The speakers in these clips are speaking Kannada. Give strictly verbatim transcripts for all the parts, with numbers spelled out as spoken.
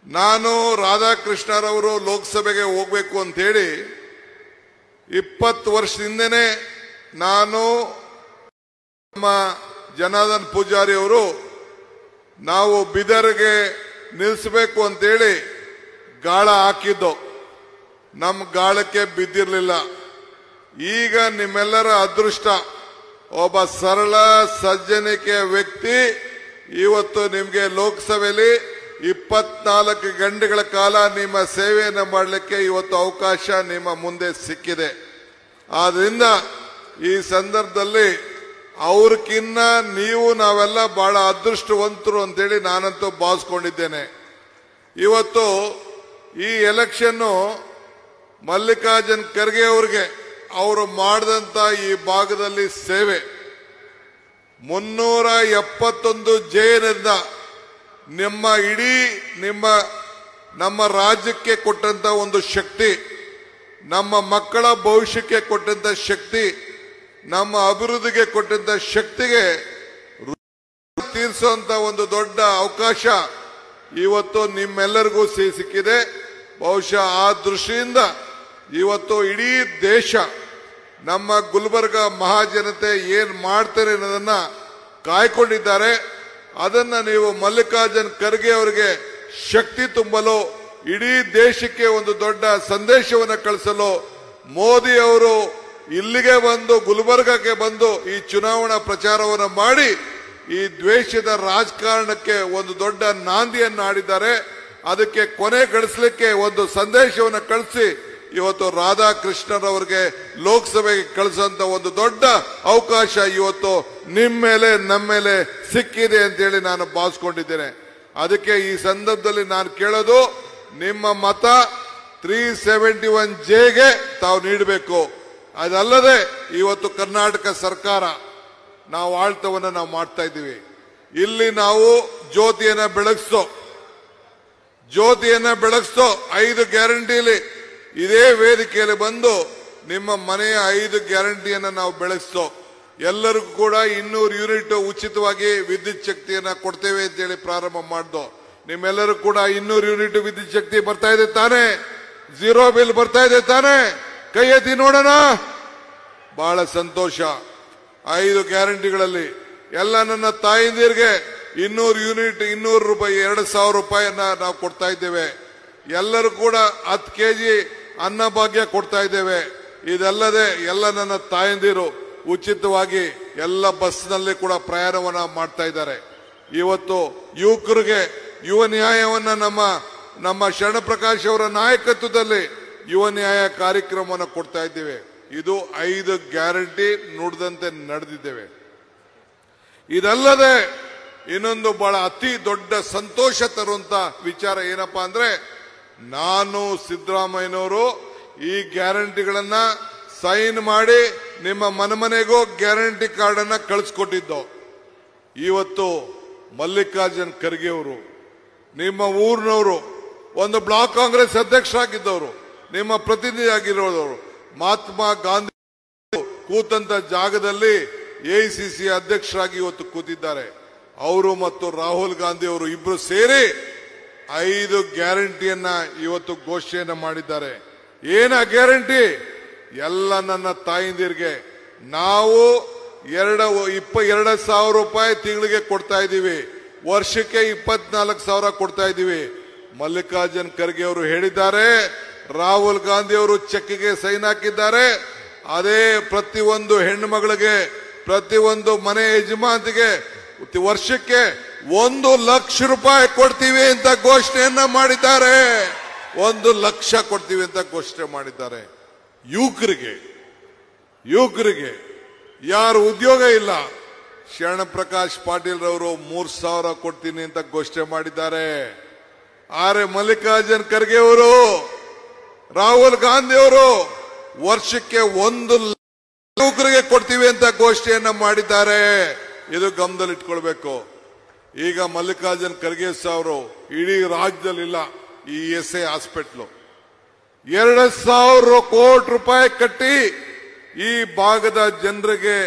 ನಾನು ರಾಧಾಕೃಷ್ಣರವರು ಲೋಕಸಭೆಗೆ ಹೋಗ್ಬೇಕು ಅಂತ ಹೇಳಿ ಇಪ್ಪತ್ತು ವರ್ಷದಿಂದನೇ ನಾನು ನಮ್ಮ ಜನಾರ್ದನ್ ಪೂಜಾರಿ ಅವರು ನಾವು ಬಿದರ್ಗೆ ನಿಲ್ಲಿಸಬೇಕು ಅಂತೇಳಿ ಗಾಳ ಹಾಕಿದ್ದು. ನಮ್ಮ ಗಾಳಕ್ಕೆ ಬಿದ್ದಿರಲಿಲ್ಲ. ಈಗ ನಿಮ್ಮೆಲ್ಲರ ಅದೃಷ್ಟ, ಒಬ್ಬ ಸರಳ ಸಜ್ಜನಿಕೆಯ ವ್ಯಕ್ತಿ ಇವತ್ತು ನಿಮಗೆ ಲೋಕಸಭೆಯಲ್ಲಿ ಇಪ್ಪತ್ನಾಲ್ಕು ಗಂಟೆಗಳ ಕಾಲ ನಿಮ್ಮ ಸೇವೆಯನ್ನು ಮಾಡಲಿಕ್ಕೆ ಇವತ್ತು ಅವಕಾಶ ನಿಮ್ಮ ಮುಂದೆ ಸಿಕ್ಕಿದೆ. ಆದ್ರಿಂದ ಈ ಸಂದರ್ಭದಲ್ಲಿ ಅವ್ರಕ್ಕಿನ್ನ ನೀವು ನಾವೆಲ್ಲ ಬಹಳ ಅದೃಷ್ಟವಂತರು ಅಂತೇಳಿ ನಾನಂತೂ ಭಾವಿಸ್ಕೊಂಡಿದ್ದೇನೆ. ಇವತ್ತು ಈ ಎಲೆಕ್ಷನ್ನು ಮಲ್ಲಿಕಾರ್ಜುನ್ ಖರ್ಗೆ ಅವರಿಗೆ ಅವರು ಮಾಡಿದಂತ ಈ ಭಾಗದಲ್ಲಿ ಸೇವೆ ಮುನ್ನೂರ ಎಪ್ಪತ್ತೊಂದು ಜೈನಿಂದ ನಿಮ್ಮ ಇಡೀ ನಿಮ್ಮ ನಮ್ಮ ರಾಜ್ಯಕ್ಕೆ ಕೊಟ್ಟಂತ ಒಂದು ಶಕ್ತಿ, ನಮ್ಮ ಮಕ್ಕಳ ಭವಿಷ್ಯಕ್ಕೆ ಕೊಟ್ಟಂತ ಶಕ್ತಿ, ನಮ್ಮ ಅಭಿವೃದ್ಧಿಗೆ ಕೊಟ್ಟಂತ ಶಕ್ತಿಗೆ ತೀರಿಸುವಂತ ಒಂದು ದೊಡ್ಡ ಅವಕಾಶ ಇವತ್ತು ನಿಮ್ಮೆಲ್ಲರಿಗೂ ಸಿಕ್ಕಿದೆ. ಬಹುಶಃ ಆ ದೃಷ್ಟಿಯಿಂದ ಇವತ್ತು ಇಡೀ ದೇಶ ನಮ್ಮ ಗುಲ್ಬರ್ಗ ಮಹಾಜನತೆ ಏನ್ ಮಾಡ್ತಾರೆ ಅನ್ನೋದನ್ನ ಕಾಯ್ಕೊಂಡಿದ್ದಾರೆ. ಅದನ್ನ ನೀವು ಮಲ್ಲಿಕಾರ್ಜುನ್ ಖರ್ಗೆ ಅವರಿಗೆ ಶಕ್ತಿ ತುಂಬಲು, ಇಡೀ ದೇಶಕ್ಕೆ ಒಂದು ದೊಡ್ಡ ಸಂದೇಶವನ್ನು ಕಳಿಸಲು ಮೋದಿ ಅವರು ಇಲ್ಲಿಗೆ ಬಂದು ಗುಲ್ಬರ್ಗಕ್ಕೆ ಬಂದು ಈ ಚುನಾವಣಾ ಪ್ರಚಾರವನ್ನು ಮಾಡಿ ಈ ದ್ವೇಷದ ರಾಜಕಾರಣಕ್ಕೆ ಒಂದು ದೊಡ್ಡ ನಾಂದಿಯನ್ನು ಆಡಿದ್ದಾರೆ. ಅದಕ್ಕೆ ಕೊನೆ ಗಳಿಸಲಿಕ್ಕೆ ಒಂದು ಸಂದೇಶವನ್ನು ಕಳಿಸಿ ಇವತ್ತು ರಾಧಾಕೃಷ್ಣರವರಿಗೆ ಲೋಕಸಭೆಗೆ ಕಳಿಸುವಂತ ಒಂದು ದೊಡ್ಡ ಅವಕಾಶ ಇವತ್ತು ನಿಮ್ಮ ಮೇಲೆ ನಮ್ಮ ಮೇಲೆ ಸಿಕ್ಕಿದೆ ಅಂತೇಳಿ ನಾನು ಭಾವಿಸ್ಕೊಂಡಿದ್ದೇನೆ. ಅದಕ್ಕೆ ಈ ಸಂದರ್ಭದಲ್ಲಿ ನಾನು ಕೇಳೋದು, ನಿಮ್ಮ ಮತ ತ್ರೀ ಸೆವೆಂಟಿ ಒನ್ ಜೆಗೆ ತಾವು ನೀಡಬೇಕು. ಅದಲ್ಲದೆ ಇವತ್ತು ಕರ್ನಾಟಕ ಸರ್ಕಾರ ನಾವು ಆಳ್ತವನ್ನ ನಾವು ಮಾಡ್ತಾ ಇದ್ದೀವಿ. ಇಲ್ಲಿ ನಾವು ಜ್ಯೋತಿಯನ್ನ ಬೆಳಗಿಸೋ ಜ್ಯೋತಿಯನ್ನ ಬೆಳಗಿಸೋ ಐದು ಗ್ಯಾರಂಟಿಲಿ ಇದೇ ವೇದಿಕೆಯಲ್ಲಿ ಬಂದು ನಿಮ್ಮ ಮನೆಯ ಐದು ಗ್ಯಾರಂಟಿಯನ್ನ ನಾವು ಬೆಳಗಿಸೋ ಎಲ್ಲರಿಗೂ ಕೂಡ ಇನ್ನೂರು ಯೂನಿಟ್ ಉಚಿತವಾಗಿ ವಿದ್ಯುತ್ ಶಕ್ತಿಯನ್ನ ಕೊಡ್ತೇವೆ ಅಂತೇಳಿ ಪ್ರಾರಂಭ ಮಾಡ್ದೋ. ನಿಮ್ಮೆಲ್ಲರೂ ಕೂಡ ಇನ್ನೂರು ಯೂನಿಟ್ ವಿದ್ಯುತ್ ಶಕ್ತಿ ಬರ್ತಾ ಇದೆ ತಾನೆ? ಝೀರೋ ಬಿಲ್ ಬರ್ತಾ ಇದೆ ತಾನೆ? ಕೈ ಎತ್ತಿ ನೋಡೋಣ. ಬಹಳ ಸಂತೋಷ. ಐದು ಗ್ಯಾರಂಟಿಗಳಲ್ಲಿ ಎಲ್ಲ ನನ್ನ ತಾಯಿಂದಿರಿಗೆ ಇನ್ನೂರು ಯೂನಿಟ್ ಇನ್ನೂರು ರೂಪಾಯಿ ಎರಡು ಸಾವಿರ ರೂಪಾಯಿಯನ್ನ ನಾವು ಕೊಡ್ತಾ ಇದ್ದೇವೆ. ಎಲ್ಲರೂ ಕೂಡ ಹತ್ತು ಕೆಜಿ ಅನ್ನಭಾಗ್ಯ ಕೊಡ್ತಾ ಇದ್ದೇವೆ. ಇದಲ್ಲದೆ ಎಲ್ಲ ನನ್ನ ತಾಯಂದಿರು ಉಚಿತವಾಗಿ ಎಲ್ಲ ಬಸ್ನಲ್ಲಿ ಕೂಡ ಪ್ರಯಾಣವನ್ನ ಮಾಡ್ತಾ ಇದ್ದಾರೆ. ಇವತ್ತು ಯುವಕರಿಗೆ ಯುವ ನ್ಯಾಯವನ್ನ ನಮ್ಮ ನಮ್ಮ ಶರಣಪ್ರಕಾಶ್ ಅವರ ನಾಯಕತ್ವದಲ್ಲಿ ಯುವ ನ್ಯಾಯ ಕಾರ್ಯಕ್ರಮವನ್ನು ಕೊಡ್ತಾ ಇದ್ದೇವೆ. ಇದು ಐದು ಗ್ಯಾರಂಟಿ ನುಡಿದಂತೆ ನಡೆದಿದ್ದೇವೆ. ಇದಲ್ಲದೆ ಇನ್ನೊಂದು ಬಹಳ ಅತಿ ದೊಡ್ಡ ಸಂತೋಷ ತರುವಂತ ವಿಚಾರ ಏನಪ್ಪಾ ಅಂದ್ರೆ, ನಾನು ಸಿದ್ದರಾಮಯ್ಯನವರು ಈ ಗ್ಯಾರಂಟಿಗಳನ್ನ ಸೈನ್ ಮಾಡಿ ನಿಮ್ಮ ಮನೆ ಮನೆಗೂ ಗ್ಯಾರಂಟಿ ಕಾರ್ಡ್ ಅನ್ನ ಕಳಿಸ್ಕೊಟ್ಟಿದ್ದು. ಇವತ್ತು ಮಲ್ಲಿಕಾರ್ಜುನ್ ಖರ್ಗೆ ಅವರು ನಿಮ್ಮ ಊರಿನವರು, ಒಂದು ಬ್ಲಾಕ್ ಕಾಂಗ್ರೆಸ್ ಅಧ್ಯಕ್ಷರಾಗಿದ್ದವರು, ನಿಮ್ಮ ಪ್ರತಿನಿಧಿ ಆಗಿರೋದವರು, ಮಹಾತ್ಮ ಗಾಂಧಿ ಕೂತಂತ ಜಾಗದಲ್ಲಿ ಎಐಸಿಸಿ ಅಧ್ಯಕ್ಷರಾಗಿ ಇವತ್ತು ಕೂತಿದ್ದಾರೆ. ಅವರು ಮತ್ತು ರಾಹುಲ್ ಗಾಂಧಿ ಅವರು ಇಬ್ರು ಸೇರಿ ಐದು ಗ್ಯಾರಂಟಿಯನ್ನ ಇವತ್ತು ಘೋಷಣೆಯನ್ನ ಮಾಡಿದ್ದಾರೆ. ಏನ ಗ್ಯಾರಂಟಿ? ಎಲ್ಲ ನನ್ನ ತಾಯಿಂದಿರಿಗೆ ನಾವು ಎರಡು ಇಪ್ಪ ಎರಡು ಸಾವಿರ ರೂಪಾಯಿ ತಿಂಗಳಿಗೆ ಕೊಡ್ತಾ ಇದ್ದೀವಿ, ವರ್ಷಕ್ಕೆ ಇಪ್ಪತ್ನಾಲ್ಕು ಸಾವಿರ ಕೊಡ್ತಾ ಇದ್ದೀವಿ. ಮಲ್ಲಿಕಾರ್ಜುನ್ ಖರ್ಗೆ ಅವರು ಹೇಳಿದ್ದಾರೆ, ರಾಹುಲ್ ಗಾಂಧಿ ಅವರು ಚೆಕ್ಗೆ ಸೈನ್ ಹಾಕಿದ್ದಾರೆ. ಅದೇ ಪ್ರತಿಯೊಂದು ಹೆಣ್ಣು ಮಗಳಿಗೆ, ಪ್ರತಿಯೊಂದು ಮನೆ ಯಜಮಾನಿಗೆ ವರ್ಷಕ್ಕೆ ಒಂದು ಲಕ್ಷ ರೂಪಾಯಿ ಕೊಡ್ತೀವಿ ಅಂತ ಘೋಷಣೆಯನ್ನ ಮಾಡಿದ್ದಾರೆ. ಒಂದು ಲಕ್ಷ ಕೊಡ್ತೀವಿ ಅಂತ ಘೋಷಣೆ ಮಾಡಿದ್ದಾರೆ. ಯುವಕರಿಗೆ ಯುವಕರಿಗೆ ಯಾರು ಉದ್ಯೋಗ ಇಲ್ಲ, ಶರಣಪ್ರಕಾಶ್ ಪಾಟೀಲ್ ರವರು ಮೂರ್ ಸಾವಿರ ಕೊಡ್ತೀನಿ ಅಂತ ಘೋಷಣೆ ಮಾಡಿದ್ದಾರೆ. ಆದ್ರೆ ಮಲ್ಲಿಕಾರ್ಜುನ್ ಖರ್ಗೆ ಅವರು, ರಾಹುಲ್ ಗಾಂಧಿ ಅವರು ವರ್ಷಕ್ಕೆ ಒಂದು ಯುವಕರಿಗೆ ಕೊಡ್ತೀವಿ ಅಂತ ಘೋಷಣೆಯನ್ನ ಮಾಡಿದ್ದಾರೆ. ಇದು ಗಮನದಲ್ಲಿಟ್ಕೊಳ್ಬೇಕು. ಈಗ ಮಲ್ಲಿಕಾರ್ಜುನ್ ಖರ್ಗೆ ಅವರು ಇಡೀ ರಾಜ್ಯದಲ್ಲಿಲ್ಲ. ಈ ಎಸ್ ಎ ಹಾಸ್ಪಿಟ್ಲು ಎರಡು ಸಾವಿರ ಕೋಟಿ ರೂಪಾಯಿ ಕಟ್ಟಿ ಈ ಭಾಗದ ಜನರಿಗೆ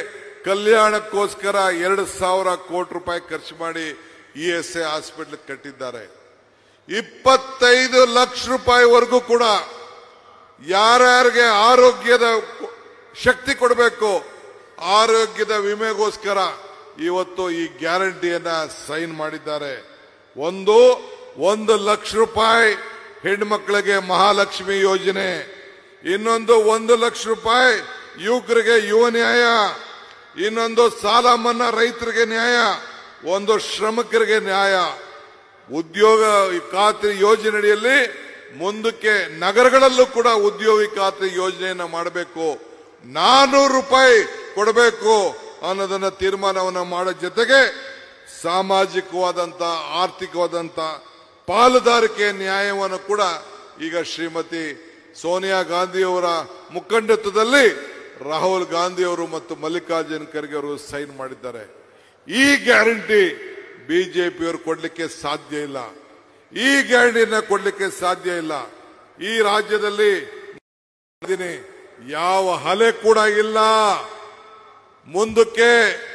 ಇಪ್ಪತ್ತೈದು ಲಕ್ಷ ರೂಪಾಯಿವರೆಗೂ ಕೂಡ ಯಾರ್ಯಾರಿಗೆ ಆರೋಗ್ಯದ ಶಕ್ತಿ ಕೊಡಬೇಕು, ಆರೋಗ್ಯದ ವಿಮೆಗೋಸ್ಕರ ಇವತ್ತು ಈ ಗ್ಯಾರಂಟಿಯನ್ನ ಸೈನ್ ಮಾಡಿದ್ದಾರೆ. ಒಂದು ಒಂದು ಲಕ್ಷ ರೂಪಾಯಿ ಹೆಣ್ಮಕ್ಳಿಗೆ ಮಹಾಲಕ್ಷ್ಮಿ ಯೋಜನೆ, ಇನ್ನೊಂದು ಒಂದು ಲಕ್ಷ ರೂಪಾಯಿ ಯುವಕರಿಗೆ ಯುವ ನ್ಯಾಯ, ಇನ್ನೊಂದು ಸಾಲ ಮನ್ನಾ ರೈತರಿಗೆ ನ್ಯಾಯ, ಒಂದು ಶ್ರಮಿಕರಿಗೆ ನ್ಯಾಯ. ಉದ್ಯೋಗ ಖಾತ್ರಿ ಯೋಜನೆಯಲ್ಲಿ ಮುಂದಕ್ಕೆ ನಗರಗಳಲ್ಲೂ ಕೂಡ ಉದ್ಯೋಗ ಖಾತ್ರಿ ಯೋಜನೆಯನ್ನ ಮಾಡಬೇಕು, ನಾನೂರು ರೂಪಾಯಿ ಕೊಡಬೇಕು ಅನ್ನೋದನ್ನ ತೀರ್ಮಾನವನ್ನು ಮಾಡೋ ಜೊತೆಗೆ ಸಾಮಾಜಿಕವಾದಂತ ಆರ್ಥಿಕವಾದಂತ ಪಾಲುದಾರಿಕೆ ನ್ಯಾಯವನ್ನು ಕೂಡ ಈಗ ಶ್ರೀಮತಿ ಸೋನಿಯಾ ಗಾಂಧಿಯವರ ಮುಖಂಡತ್ವದಲ್ಲಿ ರಾಹುಲ್ ಗಾಂಧಿಯವರು ಮತ್ತು ಮಲ್ಲಿಕಾರ್ಜುನ್ ಖರ್ಗೆ ಅವರು ಸೈನ್ ಮಾಡಿದ್ದಾರೆ. ಈ ಗ್ಯಾರಂಟಿ ಬಿಜೆಪಿಯವರು ಕೊಡ್ಲಿಕ್ಕೆ ಸಾಧ್ಯ ಇಲ್ಲ, ಈ ಗ್ಯಾರಂಟಿಯನ್ನ ಕೊಡ್ಲಿಕ್ಕೆ ಸಾಧ್ಯ ಇಲ್ಲ. ಈ ರಾಜ್ಯದಲ್ಲಿ ಯಾವ ಹಲೆ ಕೂಡ ಇಲ್ಲ. ಮುಂದಕ್ಕೆ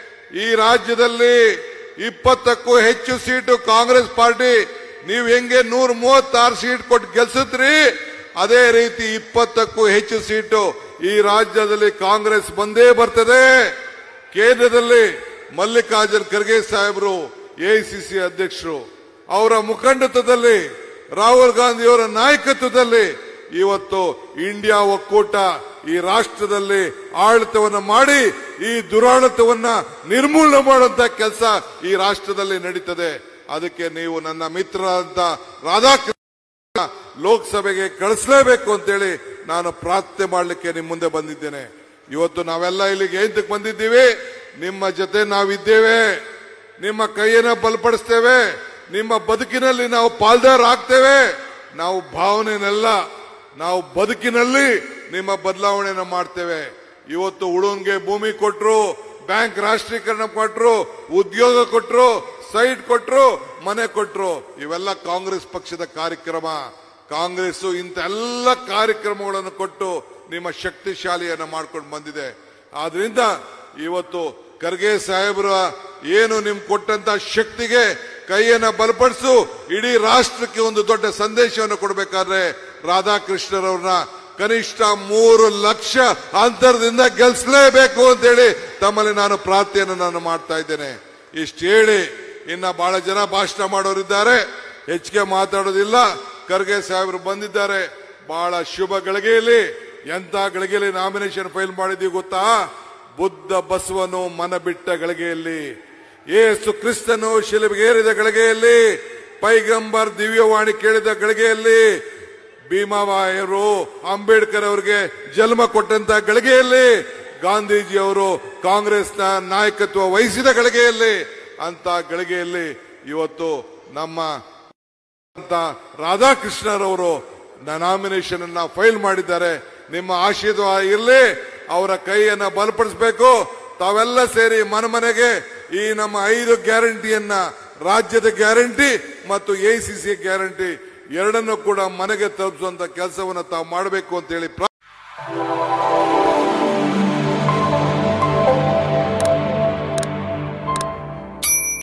ಈ ರಾಜ್ಯದಲ್ಲಿ ಇಪ್ಪತ್ತಕ್ಕೂ ಹೆಚ್ಚು ಸೀಟು ಕಾಂಗ್ರೆಸ್ ಪಾರ್ಟಿ, ನೀವು ಹೆಂಗೆ ನೂರ ಮೂವತ್ತಾರು ಸೀಟ್ ಕೊಟ್ಟು ಗೆಲ್ಸಿದ್ರಿ, ಅದೇ ರೀತಿ ಇಪ್ಪತ್ತಕ್ಕೂ ಹೆಚ್ಚು ಸೀಟು ಈ ರಾಜ್ಯದಲ್ಲಿ ಕಾಂಗ್ರೆಸ್ ಬಂದೇ ಬರ್ತದೆ. ಕೇಂದ್ರದಲ್ಲಿ ಮಲ್ಲಿಕಾರ್ಜುನ್ ಖರ್ಗೆ ಸಾಹೇಬರು ಎಐಸಿಸಿ ಅಧ್ಯಕ್ಷರು, ಅವರ ಮುಖಂಡತ್ವದಲ್ಲಿ ರಾಹುಲ್ ಗಾಂಧಿಯವರ ನಾಯಕತ್ವದಲ್ಲಿ ಇವತ್ತು ಇಂಡಿಯಾ ಒಕ್ಕೂಟ ಈ ರಾಷ್ಟ್ರದಲ್ಲಿ ಆಡಳಿತವನ್ನು ಮಾಡಿ ಈ ದುರಾಡಳಿತವನ್ನ ನಿರ್ಮೂಲನೆ ಮಾಡುವಂತ ಕೆಲಸ ಈ ರಾಷ್ಟ್ರದಲ್ಲಿ ನಡೀತದೆ. ಅದಕ್ಕೆ ನೀವು ನನ್ನ ಮಿತ್ರರಾದಂತ ರಾಧಾಕೃಷ್ಣ ಲೋಕಸಭೆಗೆ ಕಳಿಸಲೇಬೇಕು ಅಂತೇಳಿ ನಾನು ಪ್ರಾರ್ಥನೆ ಮಾಡಲಿಕ್ಕೆ ನಿಮ್ಮ ಮುಂದೆ ಬಂದಿದ್ದೇನೆ. ಇವತ್ತು ನಾವೆಲ್ಲ ಇಲ್ಲಿಗೆ ಎಂತಕ್ಕೆ ಬಂದಿದ್ದೀವಿ? ನಿಮ್ಮ ಜೊತೆ ನಾವಿದ್ದೇವೆ, ನಿಮ್ಮ ಕೈಯನ್ನ ಬಲಪಡಿಸ್ತೇವೆ, ನಿಮ್ಮ ಬದುಕಿನಲ್ಲಿ ನಾವು ಪಾಲ್ದಾರ ಆಗ್ತೇವೆ. ನಾವು ಭಾವನೆನಲ್ಲ, ನಾವು ಬದುಕಿನಲ್ಲಿ ನಿಮ್ಮ ಬದಲಾವಣೆಯನ್ನು ಮಾಡ್ತೇವೆ. ಇವತ್ತು ಉಳುನ್ಗೆ ಭೂಮಿ ಕೊಟ್ರು, ಬ್ಯಾಂಕ್ ರಾಷ್ಟ್ರೀಕರಣ ಕೊಟ್ರು, ಉದ್ಯೋಗ ಕೊಟ್ರು, ಸೈಟ್ ಕೊಟ್ರು, ಮನೆ ಕೊಟ್ರು. ಇವೆಲ್ಲ ಕಾಂಗ್ರೆಸ್ ಪಕ್ಷದ ಕಾರ್ಯಕ್ರಮ. ಕಾಂಗ್ರೆಸ್ ಇಂಥ ಎಲ್ಲ ಕಾರ್ಯಕ್ರಮಗಳನ್ನು ಕೊಟ್ಟು ನಿಮ್ಮ ಶಕ್ತಿಶಾಲಿಯನ್ನು ಮಾಡ್ಕೊಂಡು ಬಂದಿದೆ. ಆದ್ರಿಂದ ಇವತ್ತು ಖರ್ಗೆ ಸಾಹೇಬರ ಏನು ನಿಮ್ ಕೊಟ್ಟಂತ ಶಕ್ತಿಗೆ ಕೈಯನ್ನ ಬಲಪಡಿಸು, ಇಡೀ ರಾಷ್ಟ್ರಕ್ಕೆ ಒಂದು ದೊಡ್ಡ ಸಂದೇಶವನ್ನು ಕೊಡಬೇಕಾದ್ರೆ ರಾಧಾಕೃಷ್ಣರವ್ರನ್ನ ಕನಿಷ್ಠ ಮೂರು ಲಕ್ಷ ಅಂತರದಿಂದ ಗೆಲ್ಸಲೇಬೇಕು ಅಂತೇಳಿ ತಮ್ಮಲ್ಲಿ ನಾನು ಪ್ರಾರ್ಥನೆಯನ್ನು ನಾನು ಮಾಡ್ತಾ ಇದ್ದೇನೆ. ಇಷ್ಟು ಹೇಳಿ ಇನ್ನ ಬಹಳ ಜನ ಭಾಷಣ ಮಾಡೋರಿದ್ದಾರೆ, ಹೆಚ್ಚಿಗೆ ಮಾತಾಡೋದಿಲ್ಲ. ಖರ್ಗೆ ಸಾಹೇಬರು ಬಂದಿದ್ದಾರೆ, ಬಹಳ ಶುಭ ಗಳಿಗೆಯಲ್ಲಿ. ಎಂತ ಗಳಿಗೆಯಲ್ಲಿ ನಾಮಿನೇಷನ್ ಫೈಲ್ ಮಾಡಿದೀವಿ ಗೊತ್ತಾ? ಬುದ್ಧ ಬಸವನು ಮನ ಬಿಟ್ಟ ಗಳಿಗೆಯಲ್ಲಿ, ಯೇಸು ಕ್ರಿಸ್ತನು ಶಿಲುಬೆಗೇರಿದ ಗಳಿಗೆಯಲ್ಲಿ, ಪೈಗಂಬರ್ ದಿವ್ಯವಾಣಿ ಕೇಳಿದ ಗಳಿಗೆಯಲ್ಲಿ, ಭೀಮಾಬಾಯಿಯವರು ಅಂಬೇಡ್ಕರ್ ಅವರಿಗೆ ಜನ್ಮ ಕೊಟ್ಟಂತ ಗಳಿಗೆಯಲ್ಲಿ, ಗಾಂಧೀಜಿ ಅವರು ಕಾಂಗ್ರೆಸ್ನ ನಾಯಕತ್ವ ವಹಿಸಿದ ಗಳಿಗೆಯಲ್ಲಿ, ಅಂತ ಗಳಿಗೆಯಲ್ಲಿ ಇವತ್ತು ನಮ್ಮ ರಾಧಾಕೃಷ್ಣರವರು ನಾಮಿನೇಷನ್ ಅನ್ನ ಫೈಲ್ ಮಾಡಿದ್ದಾರೆ. ನಿಮ್ಮ ಆಶೀರ್ವಾದ ಇರಲಿ, ಅವರ ಕೈಯನ್ನ ಬಲಪಡಿಸಬೇಕು. ತಾವೆಲ್ಲ ಸೇರಿ ಮನೆ ಮನೆಗೆ ಈ ನಮ್ಮ ಐದು ಗ್ಯಾರಂಟಿಯನ್ನ, ರಾಜ್ಯದ ಗ್ಯಾರಂಟಿ ಮತ್ತು ಎಐಸಿಸಿ ಗ್ಯಾರಂಟಿ ಎರಡನ್ನೂ ಕೂಡ ಮನೆಗೆ ತಲುಪಿಸುವಂತ ಕೆಲಸವನ್ನು ತಾವು ಮಾಡಬೇಕು ಅಂತ ಹೇಳಿ